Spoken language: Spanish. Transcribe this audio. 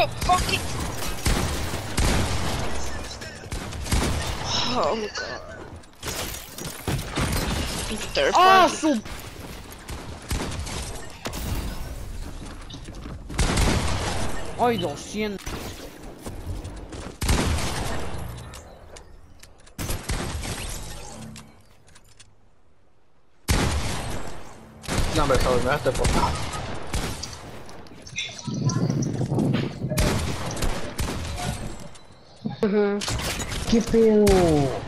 the fucking. Oh my god. Third Ah, party. su... Ay, 200. No, hombre, Saúl, me daste por favor. ¿Qué pedo?